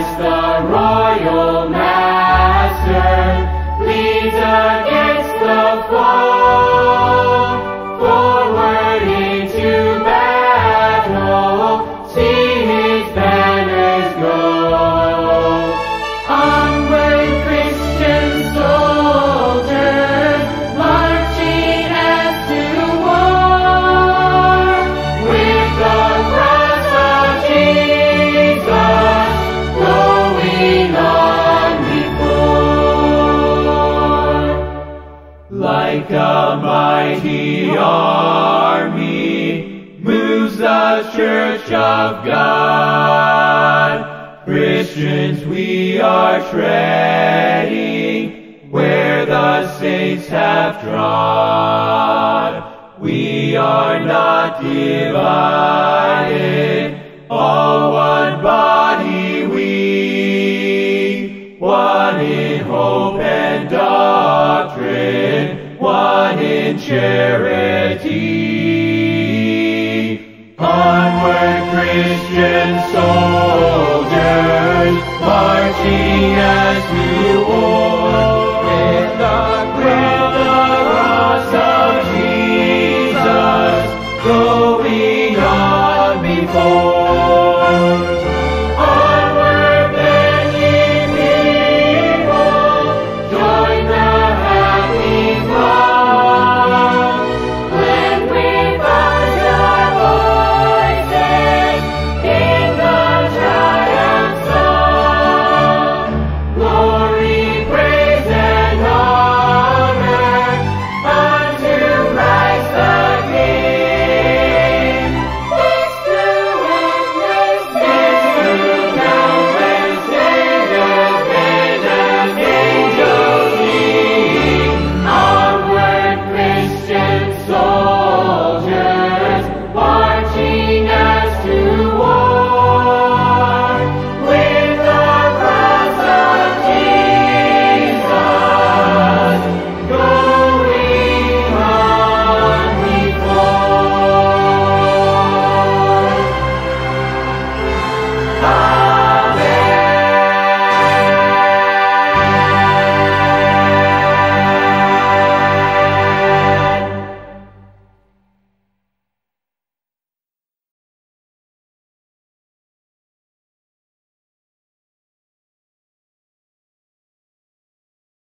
Christ the royal master leads against the foe. Forward into battle, see his banners go. Onward Christian soldiers, marching as to war, with the cross of Jesus going on before. Like a mighty army moves the Church of God. Christians, we are treading where the saints have trod. We are not divided, all one body we, one in hope and doctrine, one in charity. Onward Christian soldiers, marching as to war, in the